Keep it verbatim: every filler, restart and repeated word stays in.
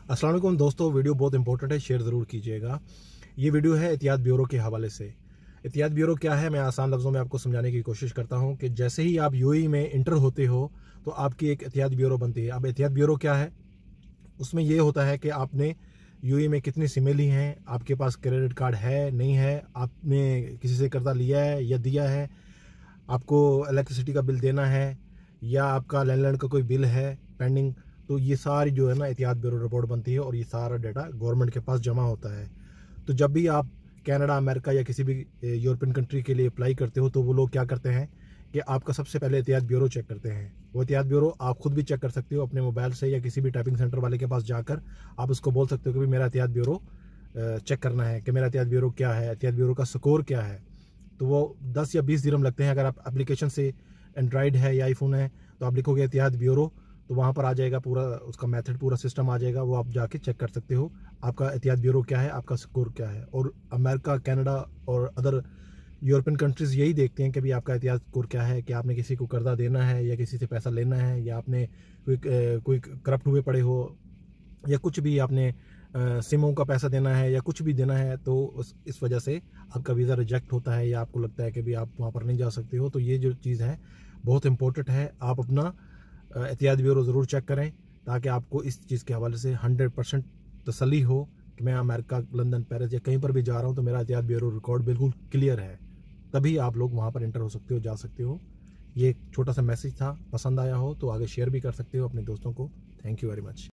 अस्सलाम वालेकुम दोस्तों, वीडियो बहुत इंपॉर्टेंट है, शेयर ज़रूर कीजिएगा। ये वीडियो है एहतियात ब्यूरो के हवाले से। एहतियात ब्यूरो क्या है, मैं आसान लफ्ज़ों में आपको समझाने की कोशिश करता हूँ कि जैसे ही आप यूएई में इंटर होते हो तो आपकी एक एहतियात ब्यूरो बनती है। अब एहतियात ब्यूरो क्या है, उसमें ये होता है कि आपने यूएई में कितनी सिमें ली हैं, आपके पास क्रेडिट कार्ड है नहीं है, आपने किसी से कर्जा लिया है या दिया है, आपको इलेक्ट्रिसिटी का बिल देना है या आपका लैंडलाइन का कोई बिल है पेंडिंग। तो ये सारी जो है ना एहतियात ब्यूरो रिपोर्ट बनती है और ये सारा डाटा गवर्नमेंट के पास जमा होता है। तो जब भी आप कनाडा, अमेरिका या किसी भी यूरोपियन कंट्री के लिए अप्लाई करते हो तो वो लोग क्या करते हैं कि आपका सबसे पहले एहतियात ब्यूरो चेक करते हैं। वो एहतियात ब्यूरो आप खुद भी चेक कर सकते हो अपने मोबाइल से या किसी भी टाइपिंग सेंटर वाले के पास जाकर आप उसको बोल सकते हो कि भाई मेरा एहतियात ब्यूरो चेक करना है कि मेरा एहतियात ब्यूरो क्या है, एहतियात ब्यूरो का स्कोर क्या है। तो वो दस या बीस दिरहम लगते हैं। अगर आप एप्लीकेशन से एंड्रॉयड है या आईफोन है तो आप लिखोगे एहतियात ब्यूरो तो वहाँ पर आ जाएगा पूरा उसका मेथड, पूरा सिस्टम आ जाएगा, वो आप जाके चेक कर सकते हो आपका एहतियात ब्यूरो क्या है, आपका स्कोर क्या है। और अमेरिका, कनाडा और अदर यूरोपियन कंट्रीज़ यही देखते हैं कि भाई आपका एहतियात स्कोर क्या है, कि आपने किसी को कर्जा देना है या किसी से पैसा लेना है या आपने कोई कोई करप्ट हुए पड़े हो या कुछ भी आपने सिमों का पैसा देना है या कुछ भी देना है, तो उस इस वजह से आपका वीज़ा रिजेक्ट होता है या आपको लगता है कि भाई आप वहाँ पर नहीं जा सकते हो। तो ये जो चीज़ है बहुत इंपॉर्टेंट है। आप अपना एहतियात ब्यूरो ज़रूर चेक करें ताकि आपको इस चीज़ के हवाले से हंड्रेड परसेंट तसल्ली हो कि मैं अमेरिका, लंदन, पेरिस या कहीं पर भी जा रहा हूँ तो मेरा एहतियात ब्यूरो रिकॉर्ड बिल्कुल क्लियर है। तभी आप लोग वहाँ पर एंटर हो सकते हो, जा सकते हो। ये एक छोटा सा मैसेज था, पसंद आया हो तो आगे शेयर भी कर सकते हो अपने दोस्तों को। Thank you very much.